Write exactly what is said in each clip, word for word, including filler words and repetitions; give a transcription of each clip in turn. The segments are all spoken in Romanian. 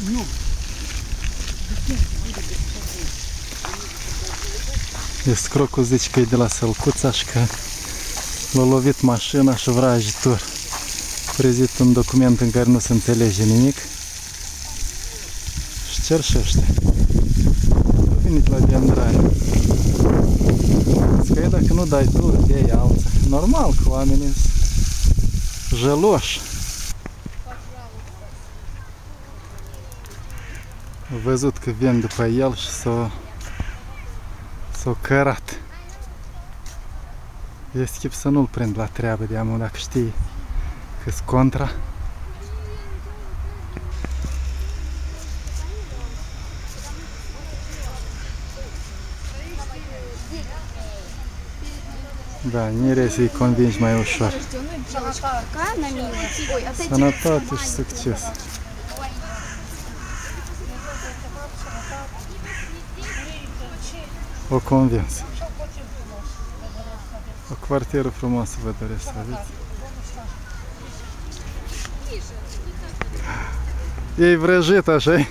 Nu. Escrocul zice că e de la Sălcuța și că l-a lovit mașina și vrea ajutor. Prezint un document în care nu se înțelege nimic și cerșește. A venit la dendrare. Zic că dacă nu dai tu, iei alții. Normal că oamenii sunt jeloși. Au văzut că vin după el și s-au s-au cărat. E schip să nu-l prind la treabă de amul dacă știi că-s contra. Da, nire să-i convingi mai ușor. Sănătate și succes. O convins. O quartieră frumoasă vă doresc să aveți. Ei vrăjit așa-i?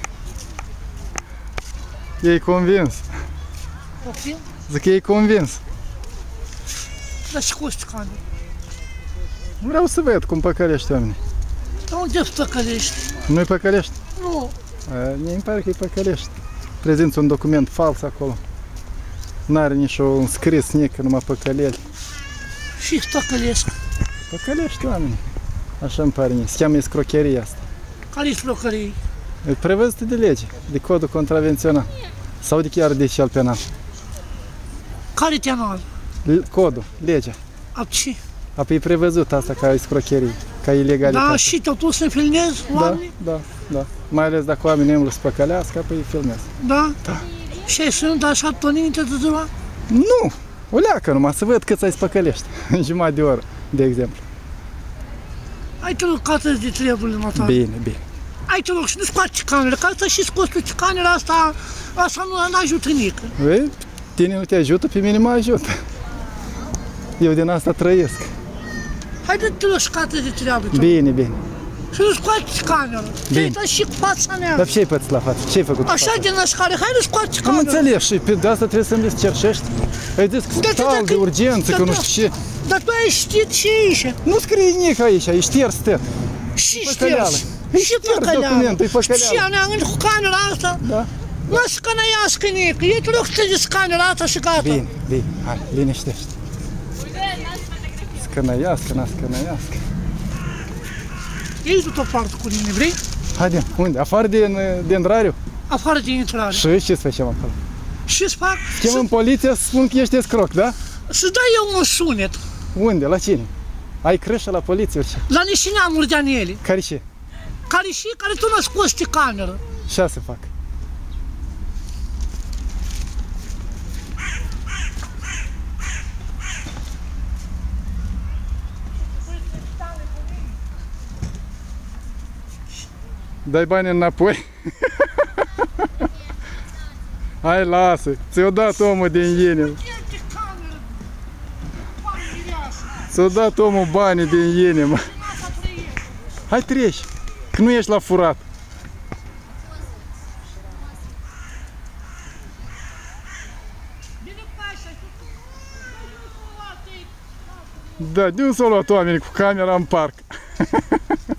Ei convins. Zic că ei convins. Dar și costi cani. Vreau să văd cum păcălești oamenii. Dar unde-ți păcălești? Nu-i păcălești? Nu. Mie îmi pare că-i păcălești. Prezinți un document fals acolo. N-are nici un scris, nici, numai păcăleli. Și-ți păcălesc. Păcălești oamenii. Așa îmi pare mie. Se cheamă escrocheria asta. Care-i flocării? E prevăzută de lege, de codul contravențional. Sau de chiar de cel penal. Care te anal? Codul, legea. A ce? Apoi e prevăzut asta ca escrocherie, ca ilegalitate. Da, și tot să filmezi oamenii? Da, da, da. Mai ales dacă oamenii îmi să păcălească, apoi îi filmez. Da? Da. Și ai sunt așa toninte de ziua? Nu! O leacă numai, să văd cât ai spăcălești. În jumătate de oră, de exemplu. Ai te loc atât de treburile mătare. Bine, bine. Ai te loc și nu scoate canele, că asta și scoți tu canele asta, asta nu ajută nică. Vei? Tine nu te ajută, pe mine mă ajută. Eu din asta trăiesc. Haide te loc și atât de treabă. Bine, bine. Și nu scoate canele. Bine. Te și cu fața mea. Dar ce-ai pățit la față? Ce-ai făcut? Așa de născare, haide scoate Am canele. înțeles și pe de asta trebuie să-mi le cerșești. Ai zis că spital de urgență, că nu știu ce. Dar tu ai știut și aici. Nu scrie nimic aici, e șters tot. Și Păcăleală. știți. E Și șters păcăleală. documentul, e păcăleală. Și ea cu canele asta. Da. Nu scănăiască nică. Ei te loc să te scanele asta și gata. Bine, bine, hai, liniștește. Scănăiască, n-a scănăiască. Ei tu o parte cu mine, vrei? Haide, unde? Afară din dendrariu? Afară din intrare. Și ce să facem acolo? Și-ți fac? Chemăm poliția să spun că ești escroc, da? Să dai eu un sunet. Unde? La cine? Ai crâșă la poliție orice? La niște neamuri de anele. Care ce? Care și care tu n-a scos de cameră. Ce să fac? Dai bani înapoi? Hai, lasă! Ți-o dat omul din inimă. Ți-o dat omul banii din inimă. Hai, treci! Că nu ești la furat. Da, de unde s-au luat oamenii cu camera în parc?